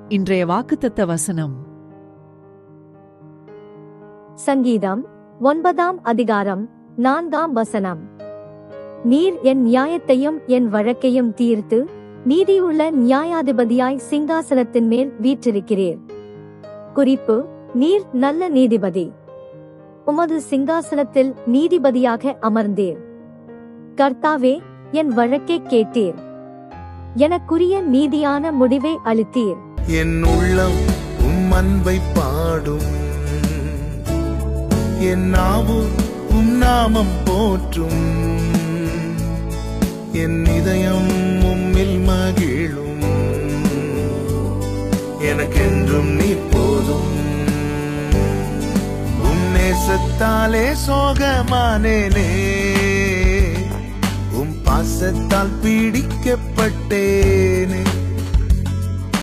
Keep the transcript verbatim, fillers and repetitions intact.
இன்றைய வாக்குத்தத்த வசனம் சங்கீதம் ஒன்பதாம் அதிகாரம் நான்காம் வசனம். நீர் என் நியாயத்தையும் என் வழக்கையும் தீர்த்து நீதியுள்ள நியாயாதிபதியாய் சிங்காசனத்தின் மேல் வீற்றிருக்கிறீர். குறிப்பு: நீர் நல்ல நீதிபதி. உமது சிங்காசனத்தில் நீதிபதியாக அமர்ந்தீர். கர்த்தாவே, என் வழக்கை கேட்டீர். எனக்குரிய நீதியான முடிவை அளித்தீர். என் உள்ளம் உம் அன்பை பாடும், என் நாவு உம் நாமம் போற்றும், என் இதயம் உம்மில் மகிழும். எனக்கென்றும் நீ போதும். உம் நேசத்தாலே சோகமானேனே, உம் பாசத்தால் பீடிக்கப்பட்டேனே.